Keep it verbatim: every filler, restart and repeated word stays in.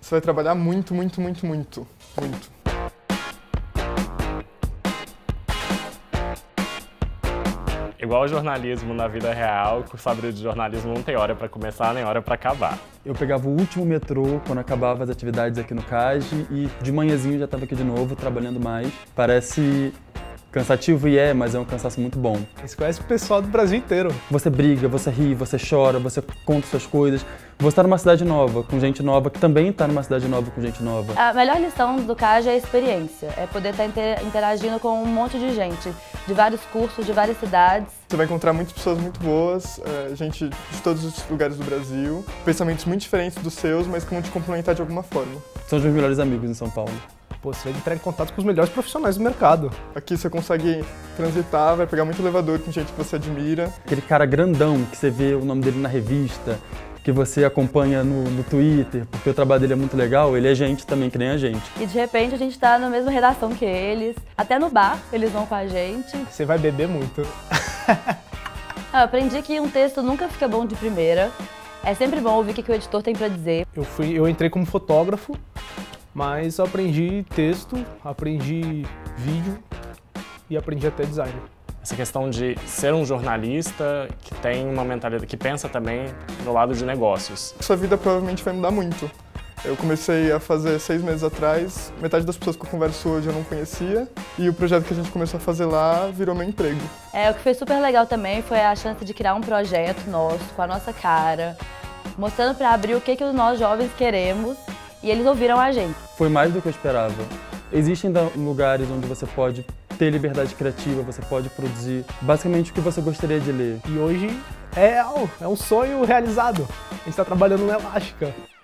Você vai trabalhar muito, muito, muito, muito, muito. Igual jornalismo na vida real, cursado de jornalismo não tem hora para começar nem hora para acabar. Eu pegava o último metrô quando acabava as atividades aqui no C A G e de manhãzinho já estava aqui de novo, trabalhando mais. Parece cansativo e é, mas é um cansaço muito bom. Você conhece o pessoal do Brasil inteiro. Você briga, você ri, você chora, você conta suas coisas. Você está numa cidade nova, com gente nova, que também está numa cidade nova, com gente nova. A melhor lição do C A G é a experiência, é poder estar interagindo com um monte de gente, de vários cursos, de várias cidades. Você vai encontrar muitas pessoas muito boas, é, gente de todos os lugares do Brasil, pensamentos muito diferentes dos seus, mas que vão te complementar de alguma forma. São os meus melhores amigos em São Paulo. Pô, você vai entrar em contato com os melhores profissionais do mercado. Aqui você consegue transitar, vai pegar muito elevador com gente que você admira. Aquele cara grandão que você vê o nome dele na revista, que você acompanha no, no Twitter, porque o trabalho dele é muito legal, ele é gente também, que nem a gente. E de repente a gente está na mesma redação que eles, até no bar eles vão com a gente. Você vai beber muito. Eu aprendi que um texto nunca fica bom de primeira, é sempre bom ouvir o que o editor tem para dizer. Eu, fui, eu entrei como fotógrafo, mas eu aprendi texto, aprendi vídeo e aprendi até design. Essa questão de ser um jornalista que tem uma mentalidade, que pensa também no lado de negócios. Sua vida provavelmente vai mudar muito. Eu comecei a fazer seis meses atrás, metade das pessoas que eu converso hoje eu não conhecia, e o projeto que a gente começou a fazer lá virou meu emprego. É, o que foi super legal também foi a chance de criar um projeto nosso, com a nossa cara, mostrando para abrir o que, que nós jovens queremos, e eles ouviram a gente. Foi mais do que eu esperava. Existem lugares onde você pode ter liberdade criativa, você pode produzir basicamente o que você gostaria de ler. E hoje é, é um sonho realizado. A gente está trabalhando na Elástica.